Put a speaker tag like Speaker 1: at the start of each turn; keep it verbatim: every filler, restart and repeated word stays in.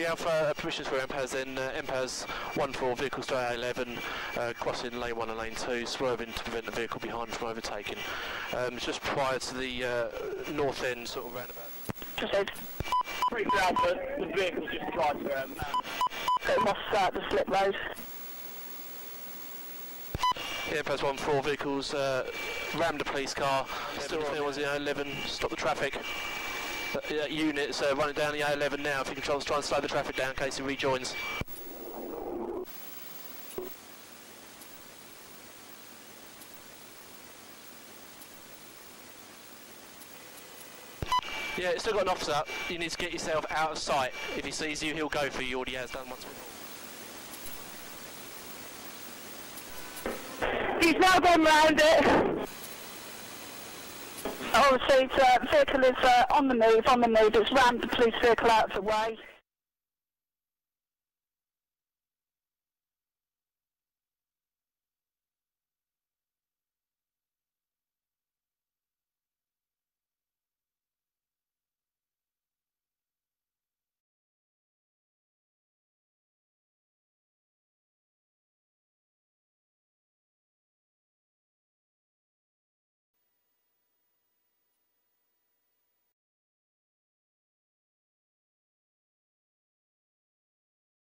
Speaker 1: We have uh, permissions for M P A S then. Uh, M P A S one four vehicles to A eleven, uh, crossing lane one and lane two, swerving to prevent the vehicle behind from overtaking. Um, it's just prior to the uh, north end sort of roundabout.
Speaker 2: Just said. Pretty proud that the vehicle just tried to um, get him off uh, the slip road.
Speaker 1: Yeah, M P A S one four vehicles uh, rammed a police car. Still on was the A eleven, stop the traffic. That, that unit's uh, running down the A eleven now. If you can try, try and slow the traffic down in case he rejoins. Yeah, it's still got an officer. You need to get yourself out of sight. If he sees you, he'll go for you. He already has done once before.
Speaker 2: He's now gone round it. Obviously, the uh, vehicle is uh, on the move, on the move. It's rammed the police vehicle out of the way.